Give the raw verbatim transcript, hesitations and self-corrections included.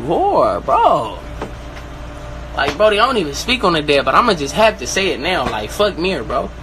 whore, bro. Like, Brody, I don't even speak on the dead, but I'ma just have to say it now. Like, fuck Mirror, bro.